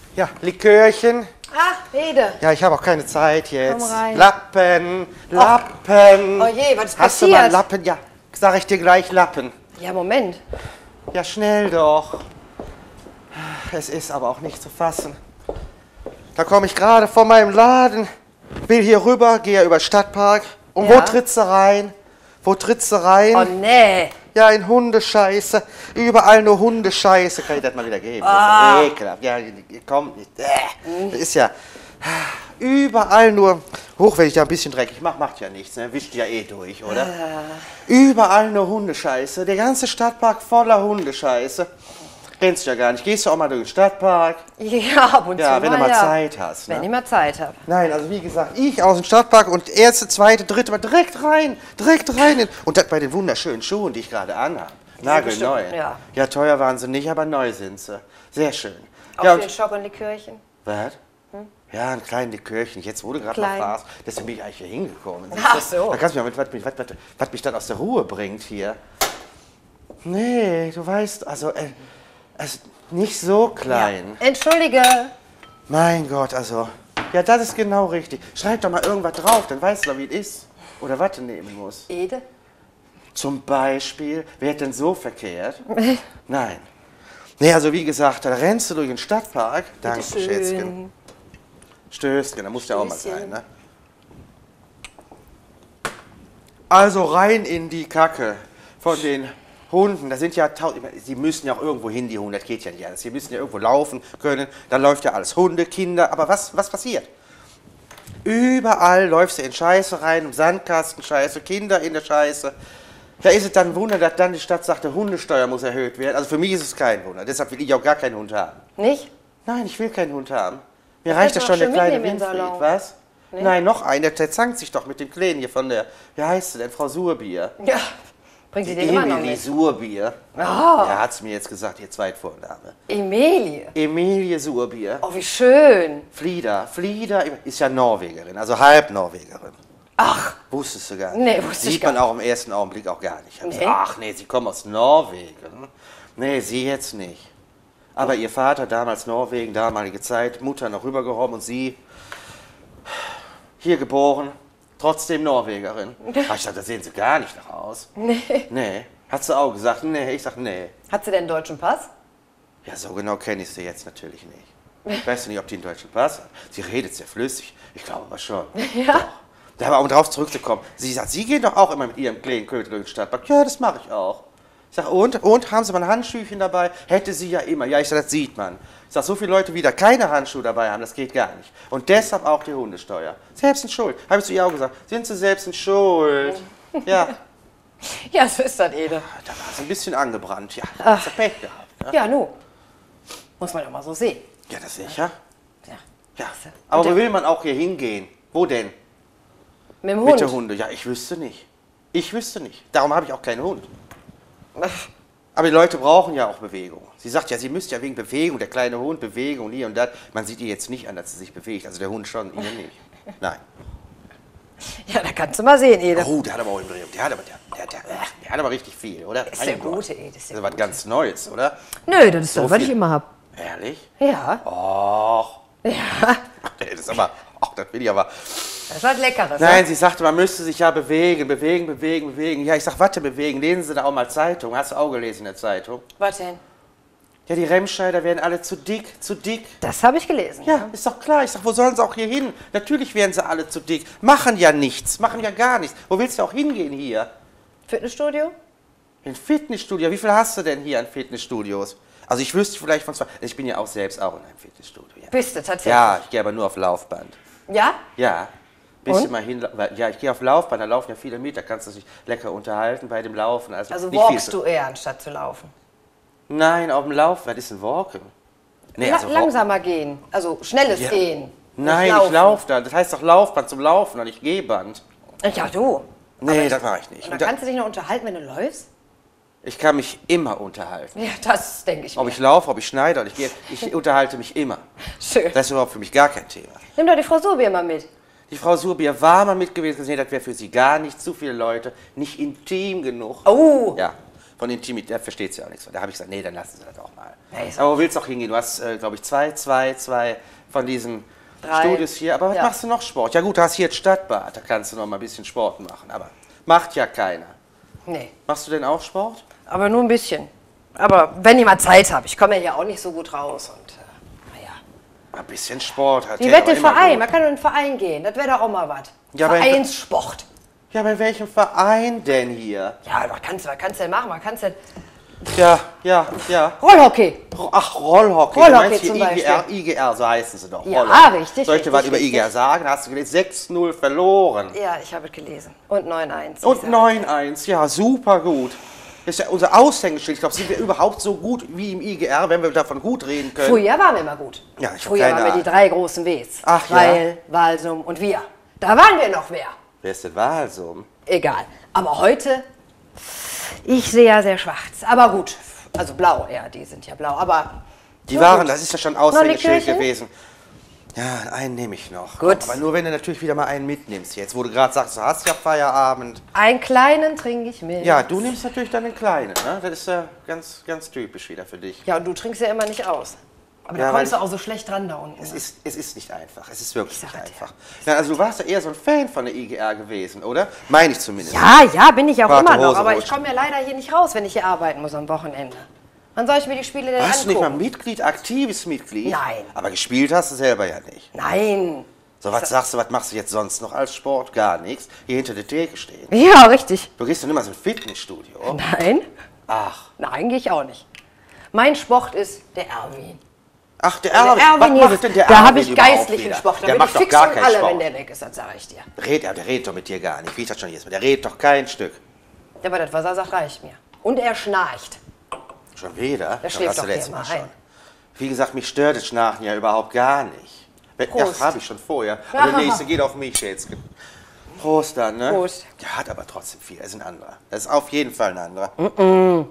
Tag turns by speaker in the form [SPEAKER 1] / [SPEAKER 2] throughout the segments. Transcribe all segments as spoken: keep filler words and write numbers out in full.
[SPEAKER 1] Ja, Likörchen.
[SPEAKER 2] Ach, Ede.
[SPEAKER 1] Ja, ich habe auch keine Zeit jetzt.
[SPEAKER 2] Komm rein.
[SPEAKER 1] Lappen, Lappen.
[SPEAKER 2] Oh je, was ist
[SPEAKER 1] Hast du mal
[SPEAKER 2] passiert?
[SPEAKER 1] Lappen? Ja, sag ich dir gleich Lappen.
[SPEAKER 2] Ja, Moment.
[SPEAKER 1] Ja, schnell doch. Es ist aber auch nicht zu fassen. Da komme ich gerade von meinem Laden, will hier rüber, gehe ja über den Stadtpark. Und
[SPEAKER 2] Ja.
[SPEAKER 1] wo trittst du rein? Wo trittst du rein?
[SPEAKER 2] Oh nee.
[SPEAKER 1] Ja, in Hundescheiße. Überall nur Hundescheiße. Kann ich das mal wieder geben?
[SPEAKER 2] Ah.
[SPEAKER 1] Das ist ekelhaft. Ja, komm. Äh, das ist ja überall nur... Hoch, wenn ich da ein bisschen dreckig mache, macht ja nichts. Ne? Wischt ja eh durch, oder?
[SPEAKER 2] Ah.
[SPEAKER 1] Überall nur Hundescheiße. Der ganze Stadtpark voller Hundescheiße. Kennst du ja gar nicht. Gehst du auch mal durch den Stadtpark?
[SPEAKER 2] Ja, ab und
[SPEAKER 1] Ja,
[SPEAKER 2] zu
[SPEAKER 1] wenn du
[SPEAKER 2] mal,
[SPEAKER 1] mal
[SPEAKER 2] ja.
[SPEAKER 1] Zeit hast. Ne?
[SPEAKER 2] Wenn ich mal Zeit habe.
[SPEAKER 1] Nein, also wie gesagt, ich aus dem Stadtpark und erste, zweite, dritte Mal direkt rein, direkt rein. Und das bei den wunderschönen Schuhen, die ich gerade anhabe. Nagelneu.
[SPEAKER 2] bestimmt, ja.
[SPEAKER 1] Ja, teuer waren sie nicht, aber neu sind sie. Sehr schön.
[SPEAKER 2] Auch
[SPEAKER 1] Ja,
[SPEAKER 2] für den
[SPEAKER 1] und,
[SPEAKER 2] Schock und Likörchen.
[SPEAKER 1] was? Ja, ein kleines Likörchen. Jetzt wurde gerade
[SPEAKER 2] Klein.
[SPEAKER 1] noch Spaß. Deswegen bin ich eigentlich hier hingekommen.
[SPEAKER 2] Ach so.
[SPEAKER 1] Da kannst du mir mit, was, was, was, was mich dann aus der Ruhe bringt hier. Nee, du weißt, also, äh, also nicht so klein.
[SPEAKER 2] Ja. Entschuldige.
[SPEAKER 1] Mein Gott, also. Ja, das ist genau richtig. Schreib doch mal irgendwas drauf, dann weißt du, wie es ist. Oder was du nehmen musst.
[SPEAKER 2] Ede?
[SPEAKER 1] Zum Beispiel, wer hat denn so verkehrt? Nein. Nee, also wie gesagt, da rennst du durch den Stadtpark. Danke,
[SPEAKER 2] schön.
[SPEAKER 1] Schätzchen. Stößchen, da muss ja auch mal
[SPEAKER 2] Stößchen.
[SPEAKER 1] sein, ne? Also rein in die Kacke von den Hunden. Da sind ja tausend, sie müssen ja auch irgendwo hin, die Hunde, das geht ja nicht alles. Sie müssen ja irgendwo laufen können, dann läuft ja alles. Hunde, Kinder, aber was, was passiert? Überall läufst du in Scheiße rein, im Sandkasten Scheiße, Kinder in der Scheiße. Da ist es dann ein Wunder, dass dann die Stadt sagt, die Hundesteuer muss erhöht werden. Also für mich ist es kein Wunder, deshalb will ich auch gar keinen Hund haben.
[SPEAKER 2] Nicht?
[SPEAKER 1] Nein, ich will keinen Hund haben. Mir
[SPEAKER 2] Das
[SPEAKER 1] reicht
[SPEAKER 2] kannst
[SPEAKER 1] das
[SPEAKER 2] du
[SPEAKER 1] schon,
[SPEAKER 2] auch
[SPEAKER 1] der
[SPEAKER 2] schön
[SPEAKER 1] kleine
[SPEAKER 2] mitnehmen in den
[SPEAKER 1] Winfried,
[SPEAKER 2] Salon.
[SPEAKER 1] was?
[SPEAKER 2] Nee?
[SPEAKER 1] Nein, noch einen, der, der zankt sich doch mit dem Kleinen hier von der, wie heißt sie denn, Frau Surbier?
[SPEAKER 2] Ja. Bringt sie den immer noch
[SPEAKER 1] Emilie
[SPEAKER 2] mit?
[SPEAKER 1] Surbier.
[SPEAKER 2] Oh,
[SPEAKER 1] Ja, hat sie mir jetzt gesagt, ihr Zweitvorname.
[SPEAKER 2] Emilie.
[SPEAKER 1] Emilie Surbier.
[SPEAKER 2] Oh, wie schön.
[SPEAKER 1] Flieda. Flieda ist ja Norwegerin, also halb Norwegerin.
[SPEAKER 2] Ach,
[SPEAKER 1] Wusstest du gar nicht?
[SPEAKER 2] Nee, wusste ich
[SPEAKER 1] Sieht
[SPEAKER 2] gar
[SPEAKER 1] man auch im ersten Augenblick auch gar nicht.
[SPEAKER 2] Nee.
[SPEAKER 1] Ach nee, sie kommen aus Norwegen. Nee, sie jetzt nicht. Aber ihr Vater, damals Norwegen, damalige Zeit, Mutter noch rübergekommen und sie hier geboren, trotzdem Norwegerin. Ach, ich dachte, da sehen sie gar nicht nach aus.
[SPEAKER 2] nee.
[SPEAKER 1] Nee. Hat sie auch gesagt, nee. Ich sag, nee.
[SPEAKER 2] Hat sie denn einen deutschen Pass?
[SPEAKER 1] Ja, so genau kenne ich sie jetzt natürlich nicht. Ich weiß nicht, ob die einen deutschen Pass hat. Sie redet sehr flüssig. Ich glaube aber schon.
[SPEAKER 2] Ja.
[SPEAKER 1] Doch. Da aber um drauf zurückzukommen. Sie sagt, Sie gehen doch auch immer mit Ihrem kleinen Köter durch den Stadtpark. Ja, das mache ich auch. Ich sage, und? Und? Haben Sie mal ein Handschüchen dabei? Hätte sie ja immer. Ja, ich sage, das sieht man. Ich sage, so viele Leute, die da keine Handschuhe dabei haben, das geht gar nicht. Und deshalb auch die Hundesteuer. Selbst in Schuld. Habe ich zu ihr auch gesagt. Sind Sie selbst in Schuld? Ja.
[SPEAKER 2] Ja, so ist das, Ede.
[SPEAKER 1] Da war sie ein bisschen angebrannt. Ja,
[SPEAKER 2] Ach.
[SPEAKER 1] hat sie Pech gehabt. Ne?
[SPEAKER 2] Ja, nu. Muss man doch mal so sehen.
[SPEAKER 1] Ja, das sicher.
[SPEAKER 2] Ja.
[SPEAKER 1] Ja.
[SPEAKER 2] Und
[SPEAKER 1] Aber
[SPEAKER 2] der-
[SPEAKER 1] wo will man auch hier hingehen? Wo denn?
[SPEAKER 2] Mit dem
[SPEAKER 1] Mit
[SPEAKER 2] Hund.
[SPEAKER 1] der Hunde? Ja, ich wüsste nicht. Ich wüsste nicht. Darum habe ich auch keinen Hund. Aber die Leute brauchen ja auch Bewegung. Sie sagt ja, sie müsste ja wegen Bewegung, der kleine Hund, Bewegung, hier und das. Man sieht ihr jetzt nicht an, dass sie sich bewegt. Also der Hund schon, ihr nicht. Nein.
[SPEAKER 2] Ja, da kannst du mal sehen, Ede.
[SPEAKER 1] Oh, der hat aber auch Embryo. Der hat aber, der, der, der, der hat aber richtig viel, oder?
[SPEAKER 2] Ist der
[SPEAKER 1] Mein Gott.
[SPEAKER 2] Gute, Ede. Ist der
[SPEAKER 1] Das ist was
[SPEAKER 2] Gute.
[SPEAKER 1] ganz Neues, oder?
[SPEAKER 2] Nö, das ist
[SPEAKER 1] So
[SPEAKER 2] das, was
[SPEAKER 1] viel.
[SPEAKER 2] ich immer hab.
[SPEAKER 1] Ehrlich?
[SPEAKER 2] Ja.
[SPEAKER 1] Och.
[SPEAKER 2] Ja.
[SPEAKER 1] Das ist aber, ach, das will ich aber.
[SPEAKER 2] Das ist was Leckeres.
[SPEAKER 1] Nein,
[SPEAKER 2] Ne?
[SPEAKER 1] sie sagte, man müsste sich ja bewegen, bewegen, bewegen, bewegen. Ja, ich sag, warte, bewegen. Lesen Sie da auch mal Zeitung. Hast du auch gelesen in der Zeitung?
[SPEAKER 2] Was denn?
[SPEAKER 1] Ja, die Remscheider werden alle zu dick, zu dick.
[SPEAKER 2] Das habe ich gelesen.
[SPEAKER 1] Ja, ist doch klar. Ich sag, wo sollen sie auch hier hin? Natürlich werden sie alle zu dick. Machen ja nichts, machen ja gar nichts. Wo willst du auch hingehen hier?
[SPEAKER 2] Fitnessstudio?
[SPEAKER 1] In Fitnessstudio. Wie viel hast du denn hier an Fitnessstudios? Also ich wüsste vielleicht von zwei. Ich bin ja auch selbst auch in einem Fitnessstudio. Ja,
[SPEAKER 2] Bist du tatsächlich?
[SPEAKER 1] ja ich gehe aber nur auf Laufband.
[SPEAKER 2] Ja?
[SPEAKER 1] Ja. Bisschen
[SPEAKER 2] Und?
[SPEAKER 1] mal hin, weil- ja, ich gehe auf Laufband, da laufen ja viele mit, da kannst du dich lecker unterhalten bei dem Laufen. Also,
[SPEAKER 2] Also
[SPEAKER 1] nicht viel
[SPEAKER 2] walkst
[SPEAKER 1] so-
[SPEAKER 2] du eher, anstatt zu laufen?
[SPEAKER 1] Nein, auf dem Lauf, was ist ein Walken? Nee,
[SPEAKER 2] La
[SPEAKER 1] also Walken-
[SPEAKER 2] langsamer gehen. Also schnelles
[SPEAKER 1] Ja.
[SPEAKER 2] Gehen.
[SPEAKER 1] Nein,
[SPEAKER 2] Nicht
[SPEAKER 1] ich
[SPEAKER 2] laufen.
[SPEAKER 1] laufe da. Das heißt doch Laufband zum Laufen und nicht Gehband.
[SPEAKER 2] Ja, du.
[SPEAKER 1] Nee, das mache ich nicht.
[SPEAKER 2] Und
[SPEAKER 1] Und
[SPEAKER 2] dann
[SPEAKER 1] da,
[SPEAKER 2] kannst du dich noch unterhalten, wenn du läufst?
[SPEAKER 1] ich kann mich immer unterhalten.
[SPEAKER 2] Ja, das denke ich
[SPEAKER 1] Ob
[SPEAKER 2] mir.
[SPEAKER 1] ich laufe, ob ich schneide, ob ich gehe, ich unterhalte mich immer.
[SPEAKER 2] Schön.
[SPEAKER 1] Das ist überhaupt für mich gar kein Thema.
[SPEAKER 2] Nimm doch die Frau Sobier mal mit.
[SPEAKER 1] Die Frau Surbier war mal mit gewesen, gesehen, das wäre für sie gar nicht, zu viele Leute, nicht intim genug.
[SPEAKER 2] Oh.
[SPEAKER 1] Ja, von Intimität, der versteht ja auch nichts. Da habe ich gesagt, nee, dann lassen Sie das auch mal.
[SPEAKER 2] Ja, ist
[SPEAKER 1] aber wo willst du auch hingehen? Du hast, äh, glaube ich, zwei, zwei, zwei von diesen
[SPEAKER 2] Drei.
[SPEAKER 1] Studios hier. Aber was
[SPEAKER 2] Ja.
[SPEAKER 1] machst du noch Sport? Ja gut, du hast hier das Stadtbad, da kannst du noch mal ein bisschen Sport machen. Aber macht ja keiner.
[SPEAKER 2] Nee,
[SPEAKER 1] Machst du denn auch Sport?
[SPEAKER 2] aber nur ein bisschen. Aber wenn ich mal Zeit habe, ich komme ja hier auch nicht so gut raus. Und äh, naja.
[SPEAKER 1] Ein bisschen Sport hat
[SPEAKER 2] Die
[SPEAKER 1] ja
[SPEAKER 2] Wette
[SPEAKER 1] doch immer
[SPEAKER 2] Verein,
[SPEAKER 1] gut.
[SPEAKER 2] man kann in einen Verein gehen, das wäre doch auch mal was.
[SPEAKER 1] Ja, aber-
[SPEAKER 2] Vereinssport.
[SPEAKER 1] Ja, bei welchem Verein denn hier?
[SPEAKER 2] Ja, was kannst du was kannst du denn machen? Man kannst denn
[SPEAKER 1] Ja, ja, ja.
[SPEAKER 2] Rollhockey.
[SPEAKER 1] Ach, Rollhockey.
[SPEAKER 2] Rollhockey
[SPEAKER 1] du meinst hier
[SPEAKER 2] zum
[SPEAKER 1] I G R,
[SPEAKER 2] Beispiel.
[SPEAKER 1] I G R, so heißen sie doch.
[SPEAKER 2] Ja,
[SPEAKER 1] Rollhockey.
[SPEAKER 2] richtig,
[SPEAKER 1] Soll ich dir was
[SPEAKER 2] richtig,
[SPEAKER 1] über I G R
[SPEAKER 2] richtig.
[SPEAKER 1] sagen? Da hast du gelesen, sechs null verloren.
[SPEAKER 2] Ja, ich habe es gelesen. Und neun eins.
[SPEAKER 1] Und neun eins, ja, super gut. Das ist ja unser Aushängeschild. Ich glaube, sind wir überhaupt so gut wie im I G R, wenn wir davon gut reden können?
[SPEAKER 2] Früher waren wir immer gut.
[SPEAKER 1] Ja, ich hab
[SPEAKER 2] Früher
[SPEAKER 1] keine
[SPEAKER 2] waren wir die
[SPEAKER 1] Ahnung.
[SPEAKER 2] drei großen Ws.
[SPEAKER 1] Ach ja.
[SPEAKER 2] Weil, Walsum und wir. Da waren wir noch wer.
[SPEAKER 1] Wer ist denn Walsum?
[SPEAKER 2] Egal. Aber heute, ich sehe ja sehr schwarz. Aber gut. Also blau, ja, die sind ja blau. Aber
[SPEAKER 1] Die
[SPEAKER 2] so
[SPEAKER 1] waren,
[SPEAKER 2] gut.
[SPEAKER 1] das ist ja schon
[SPEAKER 2] Noch
[SPEAKER 1] Aushängeschild
[SPEAKER 2] Likörchen?
[SPEAKER 1] gewesen. Ja, einen nehme ich noch.
[SPEAKER 2] Gut.
[SPEAKER 1] Aber nur wenn du natürlich wieder mal einen mitnimmst. Jetzt, wo du gerade sagst, du hast ja Feierabend.
[SPEAKER 2] Einen kleinen trinke ich mit.
[SPEAKER 1] Ja, du nimmst natürlich dann den kleinen. Ne? Das ist ja ganz, ganz typisch wieder für dich.
[SPEAKER 2] Ja, und du trinkst ja immer nicht aus. Aber
[SPEAKER 1] Ja,
[SPEAKER 2] da
[SPEAKER 1] weil
[SPEAKER 2] kommst du
[SPEAKER 1] ich-
[SPEAKER 2] auch so schlecht dran da unten.
[SPEAKER 1] Es ist, es ist nicht einfach. Es ist wirklich
[SPEAKER 2] Ich sag
[SPEAKER 1] nicht
[SPEAKER 2] es dir.
[SPEAKER 1] einfach. Ja, also du warst ja eher so ein Fan von der I G R gewesen, oder? Meine ich zumindest.
[SPEAKER 2] Ja, ja, bin ich auch
[SPEAKER 1] Warte,
[SPEAKER 2] immer noch.
[SPEAKER 1] Hose
[SPEAKER 2] Aber ich
[SPEAKER 1] rutschen.
[SPEAKER 2] komme ja leider hier nicht raus, wenn ich hier arbeiten muss am Wochenende. Wann soll ich mir die Spiele denn
[SPEAKER 1] Warst du nicht
[SPEAKER 2] angucken?
[SPEAKER 1] mal Mitglied, aktives Mitglied?
[SPEAKER 2] Nein.
[SPEAKER 1] Aber gespielt hast du selber ja nicht.
[SPEAKER 2] Nein.
[SPEAKER 1] So, was sagst du, was machst du jetzt sonst noch als Sport? Gar nichts. Hier hinter der Theke stehen.
[SPEAKER 2] Ja, richtig.
[SPEAKER 1] Du gehst doch nicht mal so ein Fitnessstudio.
[SPEAKER 2] Nein.
[SPEAKER 1] Ach.
[SPEAKER 2] Nein, gehe ich auch nicht. Mein Sport ist der Erwin.
[SPEAKER 1] Ach, der
[SPEAKER 2] Der
[SPEAKER 1] Erwin.
[SPEAKER 2] Erwin
[SPEAKER 1] Was
[SPEAKER 2] hier,
[SPEAKER 1] macht denn der
[SPEAKER 2] da
[SPEAKER 1] Erwin
[SPEAKER 2] habe ich
[SPEAKER 1] überhaupt
[SPEAKER 2] geistlichen
[SPEAKER 1] wieder?
[SPEAKER 2] Sport. Da
[SPEAKER 1] Der
[SPEAKER 2] bin
[SPEAKER 1] macht
[SPEAKER 2] ich
[SPEAKER 1] doch
[SPEAKER 2] fix
[SPEAKER 1] gar
[SPEAKER 2] und
[SPEAKER 1] keinen
[SPEAKER 2] alle,
[SPEAKER 1] Sport.
[SPEAKER 2] wenn der weg ist, das sage ich dir.
[SPEAKER 1] Red, ja, der redet doch mit dir gar nicht. Wie ich das schon jetzt mal. Der redet doch kein Stück.
[SPEAKER 2] Ja, aber das, was er sagt, reicht mir. Und er schnarcht.
[SPEAKER 1] Schon wieder?
[SPEAKER 2] Der
[SPEAKER 1] Das
[SPEAKER 2] schläft
[SPEAKER 1] hast du
[SPEAKER 2] doch
[SPEAKER 1] letztes
[SPEAKER 2] hier
[SPEAKER 1] Mal
[SPEAKER 2] mal
[SPEAKER 1] schon.
[SPEAKER 2] ein.
[SPEAKER 1] Wie gesagt, mich stört das Schnarchen ja überhaupt gar nicht. Wenn- Ja,
[SPEAKER 2] Prost.
[SPEAKER 1] habe ich schon vorher.
[SPEAKER 2] Ja.
[SPEAKER 1] Aber der nächste geht auf mich jetzt. Prost dann, ne?
[SPEAKER 2] Prost.
[SPEAKER 1] Der hat aber trotzdem viel. Er ist ein anderer. Das ist auf jeden Fall ein anderer. Mm.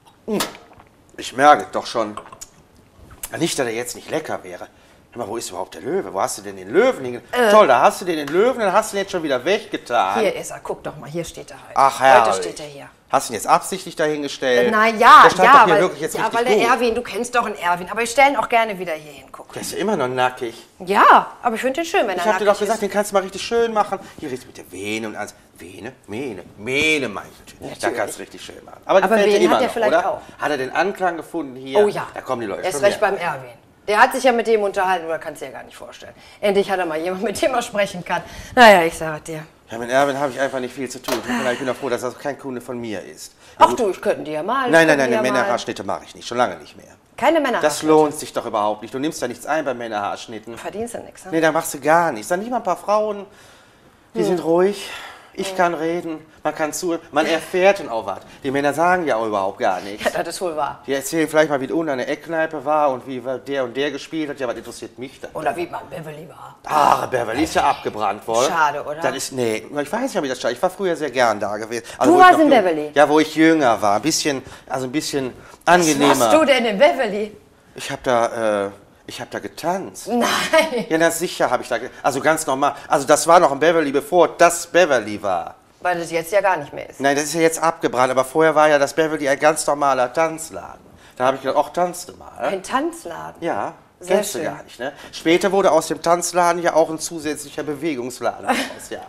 [SPEAKER 1] Ich merke doch schon. Nicht, dass er jetzt nicht lecker wäre. Hör mal, wo ist überhaupt der Löwe? Wo hast du denn den Löwen hinge...
[SPEAKER 2] Äh.
[SPEAKER 1] Toll, da hast du den, den Löwen, dann hast du den jetzt schon wieder weggetan.
[SPEAKER 2] Hier ist er. Guck doch mal, hier steht er heute.
[SPEAKER 1] Ach, herrlich.
[SPEAKER 2] Heute steht er hier.
[SPEAKER 1] Hast du ihn jetzt absichtlich dahingestellt?
[SPEAKER 2] Na ja,
[SPEAKER 1] der stand
[SPEAKER 2] ja,
[SPEAKER 1] doch hier
[SPEAKER 2] weil,
[SPEAKER 1] wirklich jetzt
[SPEAKER 2] ja,
[SPEAKER 1] richtig
[SPEAKER 2] weil der
[SPEAKER 1] gut.
[SPEAKER 2] Erwin, du kennst doch einen Erwin, aber ich stelle ihn auch gerne wieder hier hin. Guck.
[SPEAKER 1] Der ist ja immer noch nackig.
[SPEAKER 2] Ja, aber ich finde den schön, wenn
[SPEAKER 1] Ich
[SPEAKER 2] er
[SPEAKER 1] hab dir doch
[SPEAKER 2] nackig
[SPEAKER 1] gesagt,
[SPEAKER 2] ist.
[SPEAKER 1] den kannst du mal richtig schön machen. Hier richtig mit der Vene und alles. Vene? Mähne? Mähne meine ich natürlich. Da
[SPEAKER 2] Natürlich.
[SPEAKER 1] kannst du richtig schön machen. Aber,
[SPEAKER 2] Aber
[SPEAKER 1] gefällt dir
[SPEAKER 2] Vene
[SPEAKER 1] immer
[SPEAKER 2] hat er
[SPEAKER 1] noch,
[SPEAKER 2] vielleicht
[SPEAKER 1] oder?
[SPEAKER 2] auch.
[SPEAKER 1] Hat er den Anklang gefunden hier?
[SPEAKER 2] Oh ja.
[SPEAKER 1] Da kommen die Leute
[SPEAKER 2] Er ist
[SPEAKER 1] schon
[SPEAKER 2] recht
[SPEAKER 1] mehr.
[SPEAKER 2] beim Erwin. Der hat sich ja mit dem unterhalten, oder kannst du dir gar nicht vorstellen. Endlich hat er mal jemanden, mit dem er sprechen kann. Naja, ich sage dir.
[SPEAKER 1] Ja, mit Erwin habe ich einfach nicht viel zu tun. Tut mir leid, Ich bin doch froh, dass das kein Kunde von mir ist. Ja,
[SPEAKER 2] Ach
[SPEAKER 1] gut.
[SPEAKER 2] du, ich könnte die ja malen.
[SPEAKER 1] Nein,
[SPEAKER 2] ich
[SPEAKER 1] nein,
[SPEAKER 2] könnte
[SPEAKER 1] nein,
[SPEAKER 2] die
[SPEAKER 1] den
[SPEAKER 2] ja malen.
[SPEAKER 1] Männerhaarschnitte mache ich nicht. Schon lange nicht mehr.
[SPEAKER 2] Keine Männer.
[SPEAKER 1] Das lohnt sich doch überhaupt nicht. Du nimmst da nichts ein bei Männerhaarschnitten.
[SPEAKER 2] Verdienst du nichts, ne?
[SPEAKER 1] Nee, da machst du gar nichts. Dann nicht mal ein paar Frauen, die sind ruhig. Ich kann reden, man kann zuhören, man erfährt dann auch was. Die Männer sagen ja auch überhaupt gar nichts.
[SPEAKER 2] Ja, das ist wohl wahr.
[SPEAKER 1] Die erzählen vielleicht mal, wie unten an der Eckkneipe war und wie der und der gespielt hat. Ja, was interessiert mich dann?
[SPEAKER 2] Oder wie man Beverly war.
[SPEAKER 1] Ah, Beverly ist ja abgebrannt worden.
[SPEAKER 2] Schade, oder?
[SPEAKER 1] Das ist, nee, ich weiß ja, wie das schade. Ich war früher sehr gern da gewesen. Also,
[SPEAKER 2] Du
[SPEAKER 1] wo ich
[SPEAKER 2] warst
[SPEAKER 1] noch
[SPEAKER 2] in
[SPEAKER 1] jung-
[SPEAKER 2] Beverly?
[SPEAKER 1] Ja, wo ich jünger war. Ein bisschen, also ein bisschen
[SPEAKER 2] Was
[SPEAKER 1] angenehmer.
[SPEAKER 2] machst du denn in Beverly?
[SPEAKER 1] Ich habe da, äh, ich habe da getanzt.
[SPEAKER 2] Nein.
[SPEAKER 1] Ja, na sicher habe ich da, ge- also ganz normal. Also das war noch ein Beverly, bevor das Beverly war.
[SPEAKER 2] Weil das jetzt ja gar nicht mehr ist.
[SPEAKER 1] Nein, das ist ja jetzt abgebrannt, aber vorher war ja das Beverly ein ganz normaler Tanzladen. Da habe ich gedacht, ach, tanzte mal.
[SPEAKER 2] Ein Tanzladen.
[SPEAKER 1] Ja,
[SPEAKER 2] Sehr
[SPEAKER 1] kennst du
[SPEAKER 2] schön.
[SPEAKER 1] gar nicht, ne? Später wurde aus dem Tanzladen ja auch ein zusätzlicher Bewegungsladen raus, ja.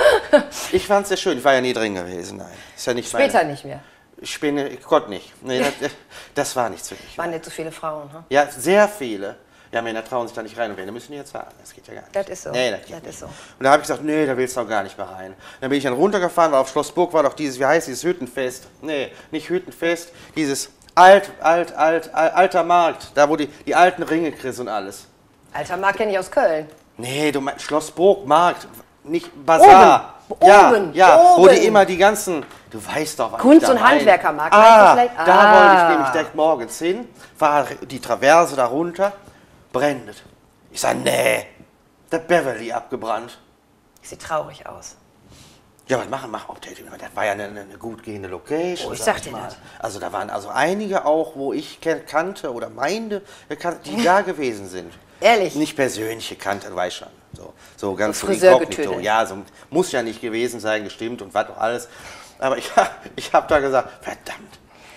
[SPEAKER 1] Ich fand's sehr schön, ich war ja nie drin gewesen, nein. Ist ja nicht
[SPEAKER 2] Später
[SPEAKER 1] meine,
[SPEAKER 2] nicht mehr.
[SPEAKER 1] Ich bin, ich konnte nicht. Nee, das, das war nichts für mich.
[SPEAKER 2] Waren nicht so viele Frauen, hm?
[SPEAKER 1] Ja, sehr viele. Ja, Männer trauen sich da nicht rein und Männer müssen die jetzt zahlen. Das geht ja gar nicht.
[SPEAKER 2] Das ist so.
[SPEAKER 1] Nee, das geht
[SPEAKER 2] Das
[SPEAKER 1] nicht.
[SPEAKER 2] ist so.
[SPEAKER 1] Und da habe ich gesagt, nee, da willst du auch gar nicht mehr rein. Dann bin ich dann runtergefahren, weil auf Schlossburg war doch dieses, wie heißt dieses Hüttenfest? Nee, nicht Hüttenfest, dieses alt, alt, alt, alt alter Markt, da wo die, die alten Ringe kriegst und alles.
[SPEAKER 2] Alter Markt kenne ich aus Köln.
[SPEAKER 1] Nee, du meinst Schlossburg, Markt, nicht Bazar.
[SPEAKER 2] Oben,
[SPEAKER 1] ja,
[SPEAKER 2] oben,
[SPEAKER 1] ja, wo
[SPEAKER 2] oben.
[SPEAKER 1] die immer die ganzen, du weißt doch, was
[SPEAKER 2] Kunst-
[SPEAKER 1] ich da
[SPEAKER 2] und
[SPEAKER 1] meine.
[SPEAKER 2] Handwerkermarkt,
[SPEAKER 1] Ah,
[SPEAKER 2] meinst du vielleicht?
[SPEAKER 1] da
[SPEAKER 2] Ah.
[SPEAKER 1] wollte ich nämlich direkt morgens hin, war die Traverse darunter, brennt. Ich sag, nee, der Beverly abgebrannt.
[SPEAKER 2] Sieht traurig aus.
[SPEAKER 1] Ja, was machen, machen, ob der, das war ja eine, eine gut gehende Location.
[SPEAKER 2] Oh, ich
[SPEAKER 1] sag
[SPEAKER 2] sag dir
[SPEAKER 1] mal.
[SPEAKER 2] das.
[SPEAKER 1] Also da waren also einige auch, wo ich ken- kannte oder meinte, die da gewesen sind.
[SPEAKER 2] Ehrlich?
[SPEAKER 1] Nicht persönliche kannte, weiß schon. So, so ganz
[SPEAKER 2] So
[SPEAKER 1] so
[SPEAKER 2] Friseurgetüdel.
[SPEAKER 1] inkognito. Ja, so muss ja nicht gewesen sein, gestimmt und was auch alles. Aber ich, ich habe da gesagt, verdammt,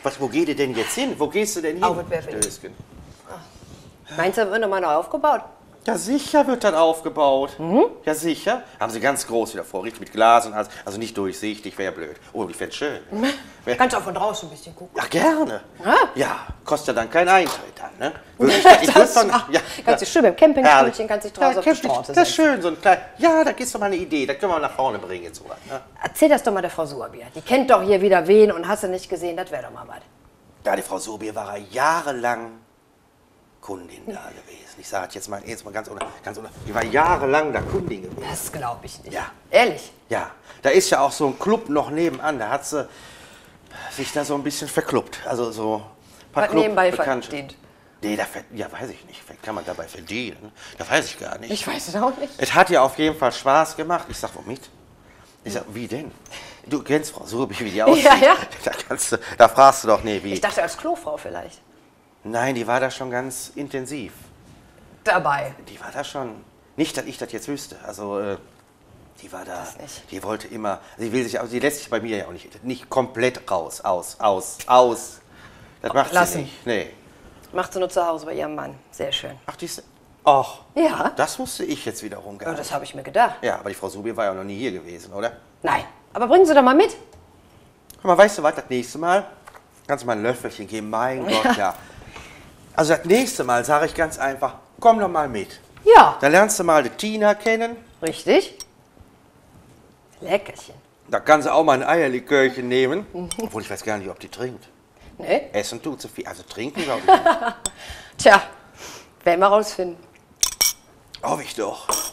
[SPEAKER 1] Was, wo geht ihr denn jetzt hin? Wo gehst du denn hin?
[SPEAKER 2] Auch mit Beverly.
[SPEAKER 1] Stößchen?
[SPEAKER 2] Meinst du, da wird nochmal neu aufgebaut?
[SPEAKER 1] Ja, sicher wird dann aufgebaut.
[SPEAKER 2] Mhm.
[SPEAKER 1] Ja, sicher. Haben sie ganz groß wieder vor, richtig mit Glas und alles. Also nicht durchsichtig, wäre ja blöd. Oh, ich fände es schön. Wär,
[SPEAKER 2] Kannst auch von draußen ein bisschen gucken.
[SPEAKER 1] ja, gerne.
[SPEAKER 2] Ja.
[SPEAKER 1] Ja, kostet ja dann keinen Eintritt dann, ne? Würde ich, ich würd
[SPEAKER 2] Das
[SPEAKER 1] dann,
[SPEAKER 2] macht-
[SPEAKER 1] ja,
[SPEAKER 2] kannst dich schön mit dem Campingstühlchen, kannst dich draußen
[SPEAKER 1] ja,
[SPEAKER 2] auf die
[SPEAKER 1] Camping-
[SPEAKER 2] Straße
[SPEAKER 1] Das ist
[SPEAKER 2] setzen.
[SPEAKER 1] schön, so ein klein. Ja, da ist doch mal eine Idee. Da können wir mal nach vorne bringen jetzt sowas, ne?
[SPEAKER 2] Erzähl das doch mal der Frau Suhrbier. Die kennt doch hier wieder wen und hast du nicht gesehen, das wäre doch mal was.
[SPEAKER 1] Ja, die Frau Sobier war jahrelang Kundin da gewesen. Ich sage jetzt mal, jetzt mal ganz ohne, ganz ohne. Die war jahrelang da Kundin gewesen.
[SPEAKER 2] Das glaube ich nicht.
[SPEAKER 1] Ja.
[SPEAKER 2] Ehrlich?
[SPEAKER 1] Ja, da ist ja auch so ein Club noch nebenan. Da hat sie sich da so ein bisschen verklubbt. Also so ein paar
[SPEAKER 2] Was nebenbei
[SPEAKER 1] Clubbekannte-
[SPEAKER 2] verdient.
[SPEAKER 1] Nee, da, ver- ja, weiß ich nicht. Vielleicht kann man dabei verdienen. Das weiß ich gar nicht.
[SPEAKER 2] Ich weiß es auch nicht.
[SPEAKER 1] Es hat ja auf jeden Fall Spaß gemacht. Ich sag, womit? Ich sag, wie denn? Du kennst Frau Surbi, wie die aussieht.
[SPEAKER 2] Ja, ja.
[SPEAKER 1] Da, kannst du, da fragst du doch, nee, wie.
[SPEAKER 2] Ich dachte als Klofrau vielleicht.
[SPEAKER 1] Nein, die war da schon ganz intensiv.
[SPEAKER 2] Dabei.
[SPEAKER 1] Die war da schon, nicht, dass ich das jetzt wüsste. Also, äh, die war da,
[SPEAKER 2] nicht.
[SPEAKER 1] die wollte immer, sie will sich, aber sie lässt sich bei mir ja auch nicht, nicht komplett raus, aus, aus, aus. Das macht
[SPEAKER 2] Lassen.
[SPEAKER 1] sie nicht, nee.
[SPEAKER 2] Macht sie nur zu Hause bei ihrem Mann. Sehr schön.
[SPEAKER 1] Ach, die ist, ach,
[SPEAKER 2] Ja.
[SPEAKER 1] das wusste ich jetzt wiederum gar
[SPEAKER 2] Ja,
[SPEAKER 1] nicht.
[SPEAKER 2] das habe ich mir gedacht.
[SPEAKER 1] Ja, aber die Frau Subi war ja noch nie hier gewesen, oder?
[SPEAKER 2] Nein. Aber bringen Sie doch mal mit.
[SPEAKER 1] Guck mal, weißt du was, das nächste Mal kannst du mal ein Löffelchen geben, mein Gott, ja. Also das nächste Mal sage ich ganz einfach, komm doch mal mit.
[SPEAKER 2] Ja.
[SPEAKER 1] Da lernst du mal die Tina kennen.
[SPEAKER 2] Richtig. Leckerchen.
[SPEAKER 1] Da kannst du auch mal ein Eierlikörchen nehmen. Obwohl ich weiß gar nicht, ob die trinkt.
[SPEAKER 2] Ne?
[SPEAKER 1] Essen tut sie viel, also trinken glaube ich nicht.
[SPEAKER 2] Tja, werden wir rausfinden.
[SPEAKER 1] Hoffe ich doch.